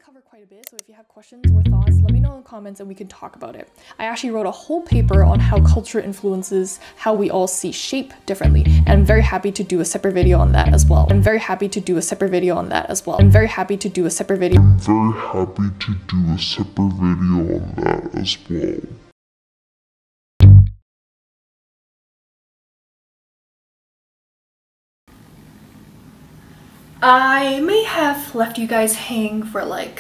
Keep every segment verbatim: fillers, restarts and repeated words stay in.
cover quite a bit, so if you have questions or thoughts, let me know in the comments and we can talk about it. I actually wrote a whole paper on how culture influences how we all see shape differently, and I'm very happy to do a separate video on that as well. I'm very happy to do a separate video on that as well. I'm very happy to do a separate video. I'm very happy to do a separate video on that as well. I may have left you guys hanging for like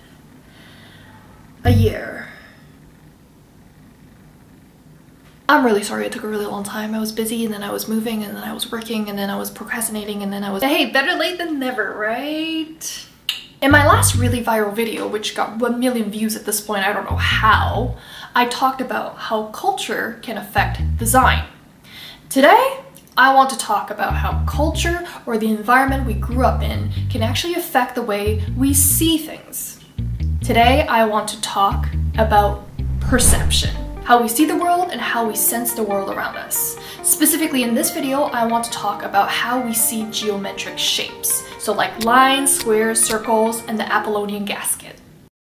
a year. I'm really sorry it took a really long time. I was busy and then I was moving and then I was working and then I was procrastinating and then I was- Hey, better late than never, right? In my last really viral video, which got one million views at this point, I don't know how, I talked about how culture can affect design. Today, I want to talk about how culture or the environment we grew up in can actually affect the way we see things. Today, I want to talk about perception, how we see the world and how we sense the world around us. Specifically in this video, I want to talk about how we see geometric shapes, so like lines, squares, circles, and the Apollonian gasket.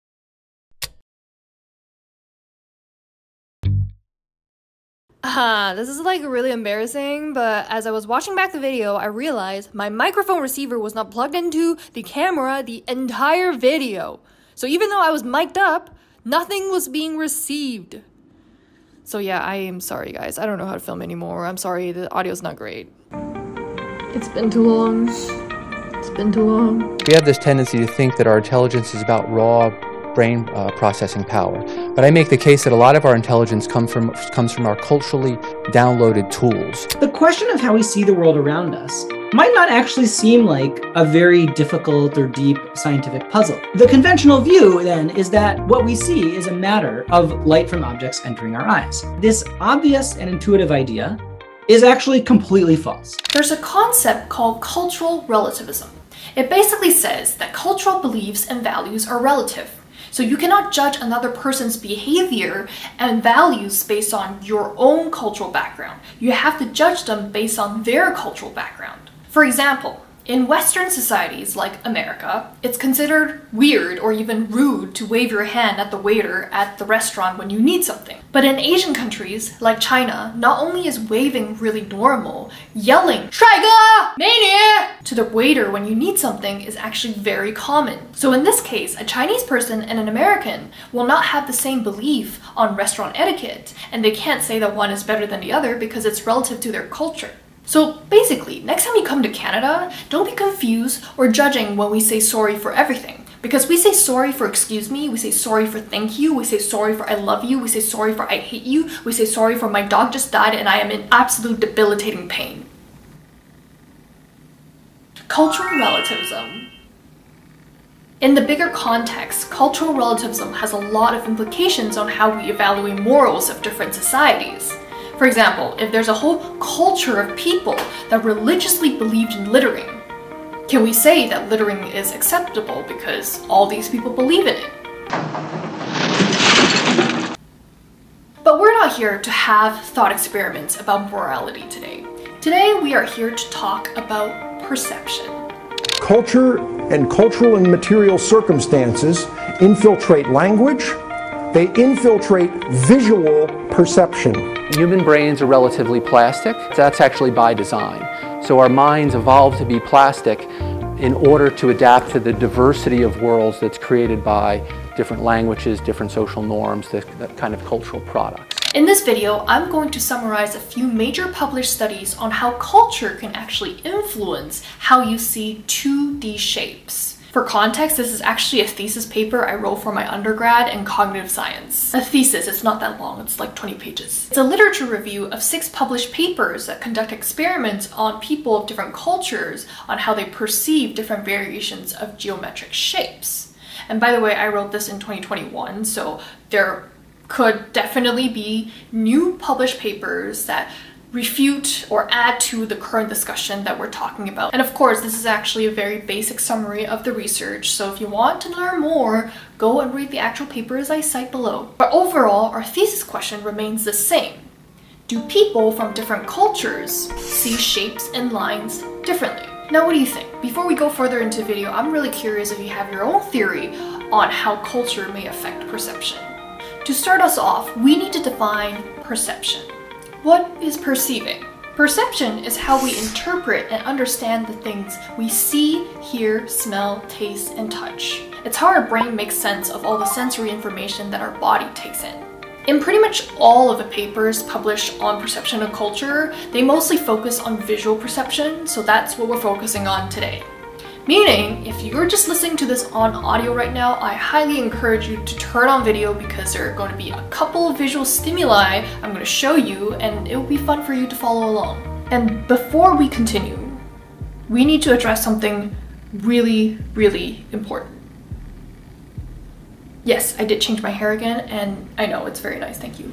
Uh, this is like really embarrassing, but as I was watching back the video, I realized my microphone receiver was not plugged into the camera the entire video. So even though I was mic'd up, nothing was being received. So yeah, I am sorry guys. I don't know how to film anymore. I'm sorry, the audio's not great. It's been too long. It's been too long. We have this tendency to think that our intelligence is about raw brain uh, processing power. But I make the case that a lot of our intelligence come from, comes from our culturally downloaded tools. The question of how we see the world around us might not actually seem like a very difficult or deep scientific puzzle. The conventional view, then, is that what we see is a matter of light from objects entering our eyes. This obvious and intuitive idea is actually completely false. There's a concept called cultural relativism. It basically says that cultural beliefs and values are relative. So you cannot judge another person's behavior and values based on your own cultural background. You have to judge them based on their cultural background. For example, in Western societies like America, it's considered weird or even rude to wave your hand at the waiter at the restaurant when you need something. But in Asian countries like China, not only is waving really normal, yelling "帅哥,美女" to the waiter when you need something is actually very common. So in this case, a Chinese person and an American will not have the same belief on restaurant etiquette, and they can't say that one is better than the other because it's relative to their culture. So basically, next time you come to Canada, don't be confused or judging when we say sorry for everything. Because we say sorry for excuse me, we say sorry for thank you, we say sorry for I love you, we say sorry for I hate you, we say sorry for my dog just died and I am in absolute debilitating pain. Cultural relativism. In the bigger context, cultural relativism has a lot of implications on how we evaluate morals of different societies. For example, if there's a whole culture of people that religiously believed in littering, can we say that littering is acceptable because all these people believe in it? But we're not here to have thought experiments about morality today. Today we are here to talk about perception. Culture and cultural and material circumstances infiltrate language. They infiltrate visual perception. Human brains are relatively plastic. That's actually by design. So our minds evolved to be plastic in order to adapt to the diversity of worlds that's created by different languages, different social norms, that, that kind of cultural products. In this video, I'm going to summarize a few major published studies on how culture can actually influence how you see two D shapes. For context, this is actually a thesis paper I wrote for my undergrad in cognitive science. A thesis, it's not that long, it's like twenty pages. It's a literature review of six published papers that conduct experiments on people of different cultures on how they perceive different variations of geometric shapes. And by the way, I wrote this in twenty twenty-one, so there could definitely be new published papers that refute or add to the current discussion that we're talking about. And of course, this is actually a very basic summary of the research, so if you want to learn more, go and read the actual papers I cite below. But overall, our thesis question remains the same. Do people from different cultures see shapes and lines differently? Now, what do you think? Before we go further into the video, I'm really curious if you have your own theory on how culture may affect perception. To start us off, we need to define perception. What is perceiving? Perception is how we interpret and understand the things we see, hear, smell, taste, and touch. It's how our brain makes sense of all the sensory information that our body takes in. In pretty much all of the papers published on perception and culture, they mostly focus on visual perception, so that's what we're focusing on today. Meaning, if you're just listening to this on audio right now, I highly encourage you to turn on video because there are going to be a couple of visual stimuli I'm going to show you, and it will be fun for you to follow along. And before we continue, we need to address something really, really important. Yes, I did change my hair again, and I know it's very nice, thank you.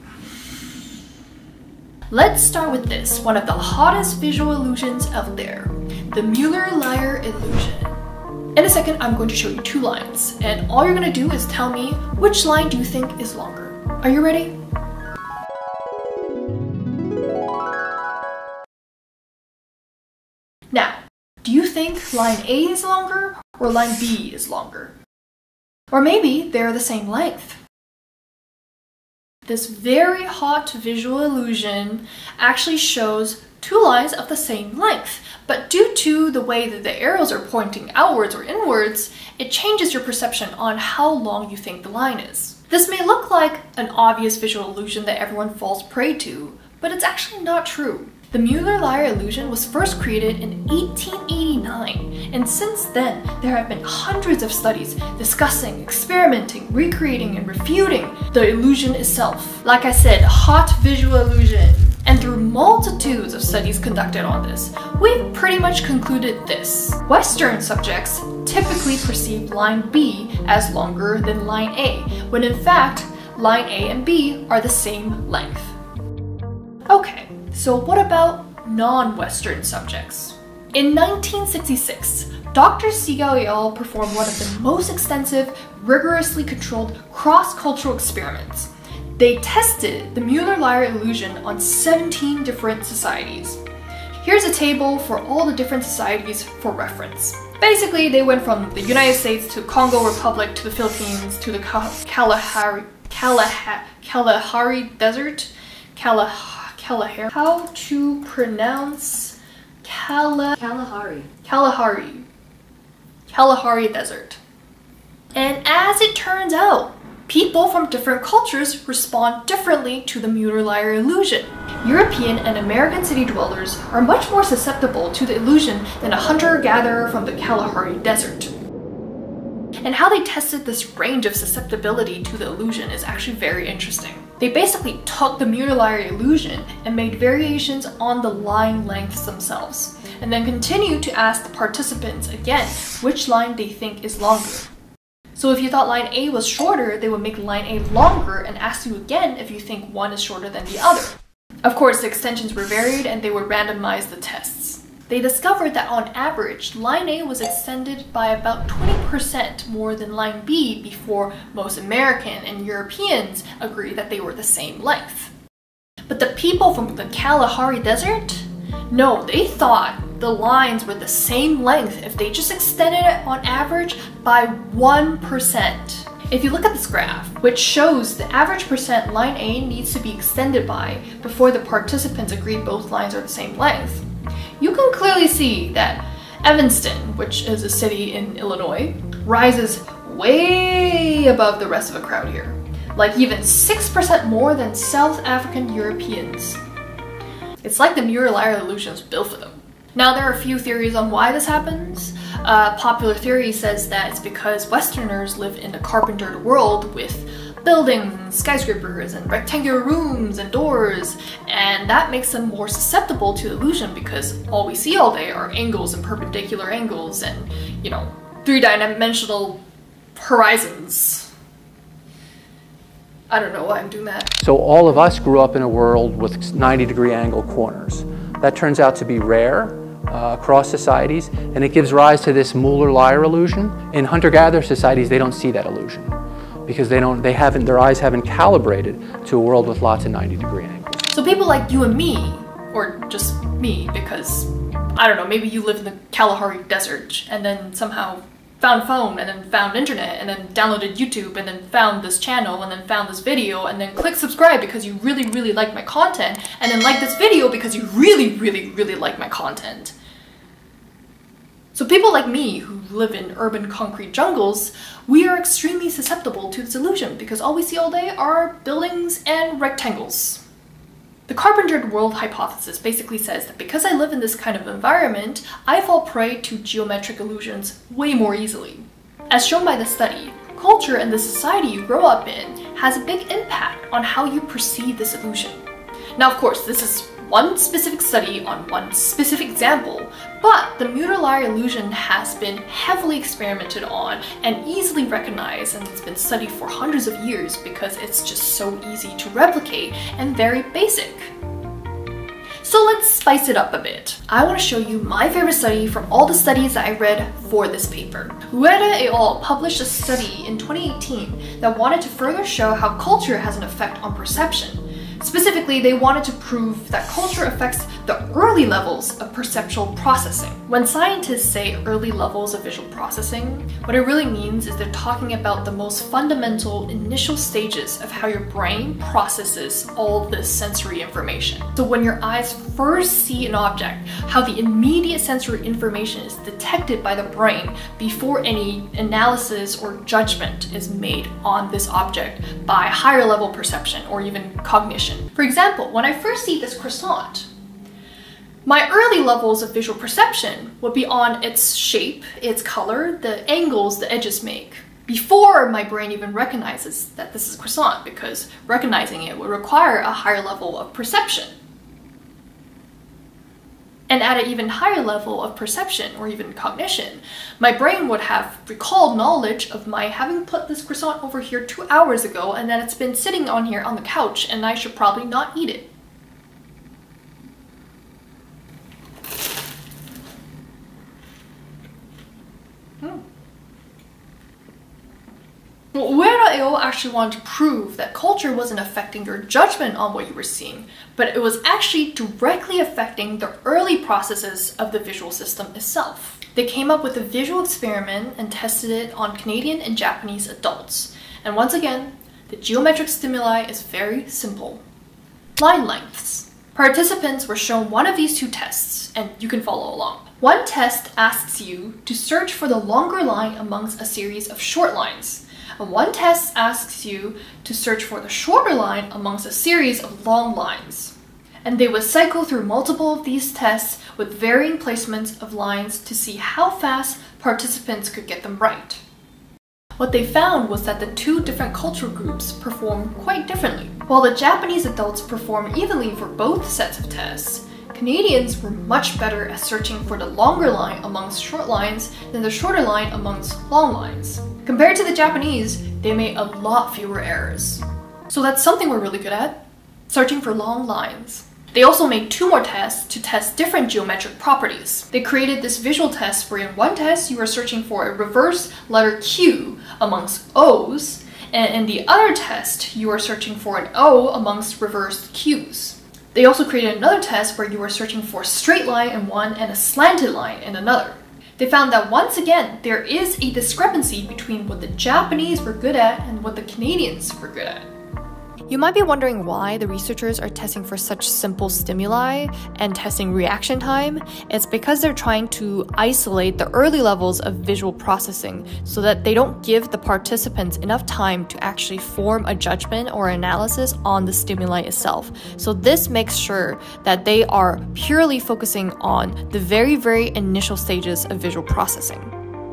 Let's start with this, one of the hottest visual illusions out there, the Mueller-Lyer illusion. In a second, I'm going to show you two lines, and all you're going to do is tell me which line do you think is longer. Are you ready? Now, do you think line A is longer or line B is longer? Or maybe they're the same length. This very hot visual illusion actually shows two lines of the same length, but due to the way that the arrows are pointing outwards or inwards, it changes your perception on how long you think the line is. This may look like an obvious visual illusion that everyone falls prey to, but it's actually not true. The Mueller-Lyer illusion was first created in eighteen eighty-nine, and since then, there have been hundreds of studies discussing, experimenting, recreating, and refuting the illusion itself. Like I said, hot visual illusion. And through multitudes of studies conducted on this, we've pretty much concluded this. Western subjects typically perceive line B as longer than line A, when in fact, line A and B are the same length. Okay. So what about non-Western subjects? In nineteen sixty-six, Doctor Siegel et al. Performed one of the most extensive, rigorously controlled cross-cultural experiments. They tested the Mueller-Lyer illusion on seventeen different societies. Here's a table for all the different societies for reference. Basically, they went from the United States to Congo Republic to the Philippines to the Kalahari, Kalahari, Kalahari Desert, Kalahari. Kalahari. How to pronounce Kala Kalahari. Kalahari. Kalahari Desert. And as it turns out, people from different cultures respond differently to the Mueller-Lyer illusion. European and American city dwellers are much more susceptible to the illusion than a hunter-gatherer from the Kalahari Desert. And how they tested this range of susceptibility to the illusion is actually very interesting. They basically took the Mueller-Lyer illusion and made variations on the line lengths themselves, and then continued to ask the participants again which line they think is longer. So if you thought line A was shorter, they would make line A longer and ask you again if you think one is shorter than the other. Of course, the extensions were varied and they would randomize the tests. They discovered that on average, line A was extended by about twenty percent more than line B before most American and Europeans agreed that they were the same length. But the people from the Kalahari Desert? No, they thought the lines were the same length if they just extended it on average by one percent. If you look at this graph, which shows the average percent line A needs to be extended by before the participants agree both lines are the same length, you can clearly see that Evanston, which is a city in Illinois, rises way above the rest of the crowd here, like even six percent more than South African Europeans. It's like the Mueller-Lyer illusion was built for them. Now, there are a few theories on why this happens. Uh, popular theory says that it's because Westerners live in a carpentered world with buildings and skyscrapers and rectangular rooms and doors, and that makes them more susceptible to illusion because all we see all day are angles and perpendicular angles and, you know, three-dimensional horizons. I don't know why I'm doing that. So all of us grew up in a world with ninety degree angle corners. That turns out to be rare uh, across societies, and it gives rise to this Mueller-Lyer illusion. In hunter-gatherer societies, they don't see that illusion, because they don't, they haven't, their eyes haven't calibrated to a world with lots of ninety degree angles. So people like you and me, Or just me, because, I don't know, maybe you live in the Kalahari Desert and then somehow found phone and then found internet and then downloaded YouTube and then found this channel and then found this video and then click subscribe because you really, really like my content, and then like this video because you really, really, really like my content. So people like me who live in urban concrete jungles, we are extremely susceptible to this illusion because all we see all day are buildings and rectangles. The carpentered world hypothesis basically says that because I live in this kind of environment, I fall prey to geometric illusions way more easily. As shown by the study, culture and the society you grow up in has a big impact on how you perceive this illusion. Now, of course, this is one specific study on one specific example, but the Müller-Lyer illusion has been heavily experimented on and easily recognized, and it's been studied for hundreds of years because it's just so easy to replicate and very basic. So let's spice it up a bit. I want to show you my favorite study from all the studies that I read for this paper. Ueda et al. Published a study in twenty eighteen that wanted to further show how culture has an effect on perception. Specifically, they wanted to prove that culture affects the early levels of perceptual processing. When scientists say early levels of visual processing, what it really means is they're talking about the most fundamental initial stages of how your brain processes all this sensory information. So when your eyes first see an object, how the immediate sensory information is detected by the brain before any analysis or judgment is made on this object by higher level perception or even cognition. For example, when I first see this croissant, my early levels of visual perception would be on its shape, its color, the angles the edges make, before my brain even recognizes that this is a croissant, because recognizing it would require a higher level of perception. And at an even higher level of perception or even cognition, my brain would have recalled knowledge of my having put this croissant over here two hours ago and that it's been sitting on here on the couch and I should probably not eat it. Hmm. Well, Ueda et al. Actually wanted to prove that culture wasn't affecting your judgment on what you were seeing, but it was actually directly affecting the early processes of the visual system itself. They came up with a visual experiment and tested it on Canadian and Japanese adults. And once again, the geometric stimuli is very simple. Line lengths. Participants were shown one of these two tests, and you can follow along. One test asks you to search for the longer line amongst a series of short lines. And one test asks you to search for the shorter line amongst a series of long lines. And they would cycle through multiple of these tests with varying placements of lines to see how fast participants could get them right. What they found was that the two different cultural groups performed quite differently. While the Japanese adults performed evenly for both sets of tests, Canadians were much better at searching for the longer line amongst short lines than the shorter line amongst long lines. Compared to the Japanese, they made a lot fewer errors. So that's something we're really good at, searching for long lines. They also made two more tests to test different geometric properties. They created this visual test where in one test you are searching for a reverse letter Q amongst O's, and in the other test you are searching for an O amongst reversed Q's. They also created another test where you are searching for a straight line in one and a slanted line in another. They found that once again, there is a discrepancy between what the Japanese were good at and what the Canadians were good at. You might be wondering why the researchers are testing for such simple stimuli and testing reaction time. It's because they're trying to isolate the early levels of visual processing so that they don't give the participants enough time to actually form a judgment or analysis on the stimuli itself. So this makes sure that they are purely focusing on the very, very initial stages of visual processing.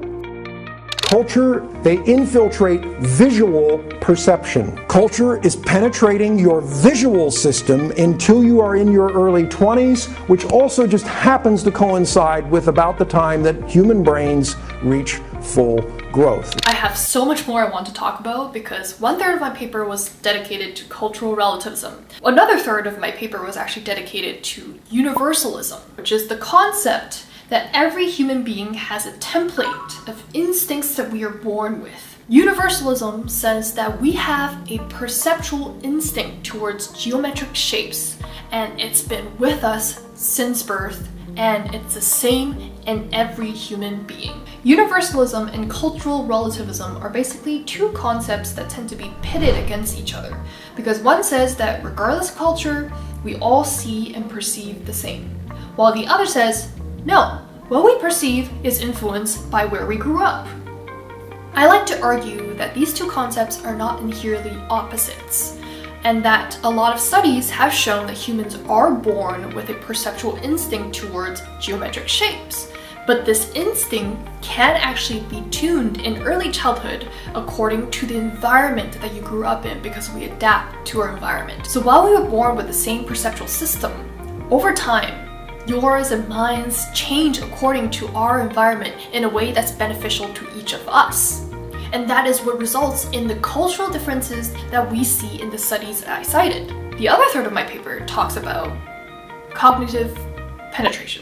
Culture, they infiltrate visual perception. Culture is penetrating your visual system until you are in your early twenties, which also just happens to coincide with about the time that human brains reach full growth. I have so much more I want to talk about because one third of my paper was dedicated to cultural relativism. Another third of my paper was actually dedicated to universalism, which is the concept that every human being has a template of instincts that we are born with. Universalism says that we have a perceptual instinct towards geometric shapes, and it's been with us since birth, and it's the same in every human being. Universalism and cultural relativism are basically two concepts that tend to be pitted against each other, because one says that regardless of culture, we all see and perceive the same, while the other says, no, what we perceive is influenced by where we grew up. I like to argue that these two concepts are not inherently opposites, and that a lot of studies have shown that humans are born with a perceptual instinct towards geometric shapes. But this instinct can actually be tuned in early childhood according to the environment that you grew up in, because we adapt to our environment. So while we were born with the same perceptual system, over time, yours and mine's change according to our environment in a way that's beneficial to each of us. And that is what results in the cultural differences that we see in the studies that I cited. The other third of my paper talks about cognitive penetration.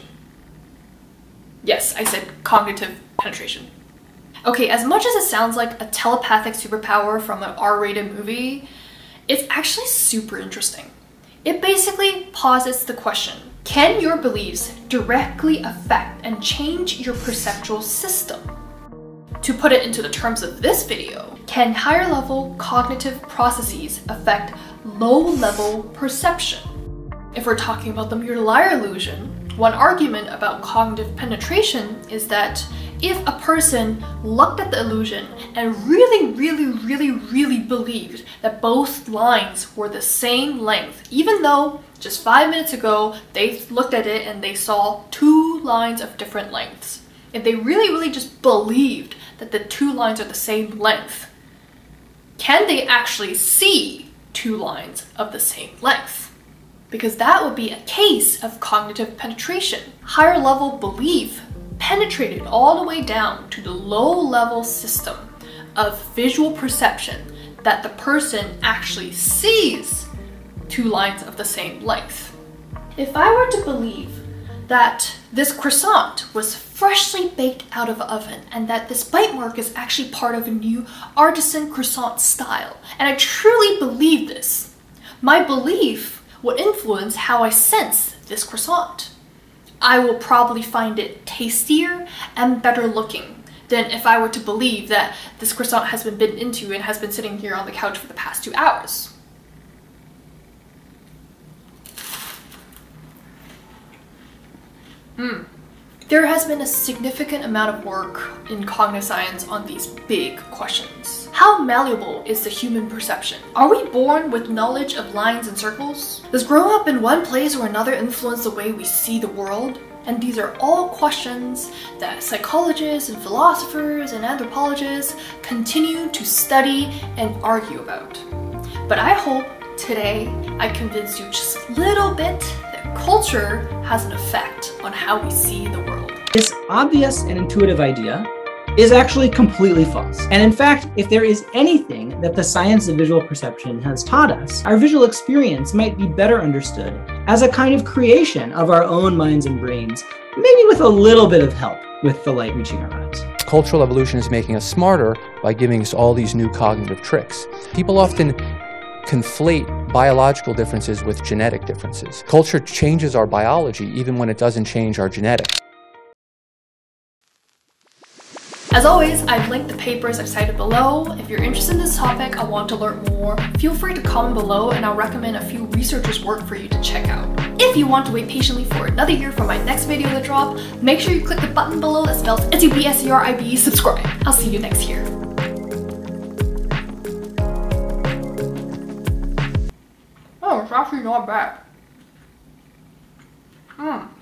Yes, I said cognitive penetration. Okay, as much as it sounds like a telepathic superpower from an R rated movie, it's actually super interesting. It basically posits the question, can your beliefs directly affect and change your perceptual system? To put it into the terms of this video, can higher level cognitive processes affect low level perception? If we're talking about the Mutalier illusion, one argument about cognitive penetration is that if a person looked at the illusion and really, really, really, really believed that both lines were the same length, even though just five minutes ago they looked at it and they saw two lines of different lengths, if they really, really just believed that the two lines are the same length, can they actually see two lines of the same length? Because that would be a case of cognitive penetration. Higher level belief penetrated all the way down to the low level system of visual perception that the person actually sees two lines of the same length. If I were to believe that this croissant was freshly baked out of the oven and that this bite mark is actually part of a new artisan croissant style, and I truly believe this, my belief will influence how I sense this croissant. I will probably find it tastier and better looking than if I were to believe that this croissant has been bitten into and has been sitting here on the couch for the past two hours. Hmm. There has been a significant amount of work in cognitive science on these big questions. How malleable is the human perception? Are we born with knowledge of lines and circles? Does growing up in one place or another influence the way we see the world? And these are all questions that psychologists and philosophers and anthropologists continue to study and argue about. But I hope today I convinced you just a little bit that culture has an effect on how we see the world. This obvious and intuitive idea is actually completely false. And in fact, if there is anything that the science of visual perception has taught us, our visual experience might be better understood as a kind of creation of our own minds and brains, maybe with a little bit of help with the light reaching our eyes. Cultural evolution is making us smarter by giving us all these new cognitive tricks. People often conflate biological differences with genetic differences. Culture changes our biology even when it doesn't change our genetics. As always, I've linked the papers I've cited below. If you're interested in this topic, I want to learn more, feel free to comment below and I'll recommend a few researchers' work for you to check out. If you want to wait patiently for another year for my next video to drop, make sure you click the button below that spells S U B S C R I B, subscribe. I'll see you next year. Oh, it's actually not bad. Mm.